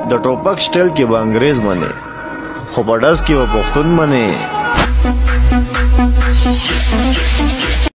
د ټوپک سټایل کې به انګریز منې خو په ډز کې به پښتون منې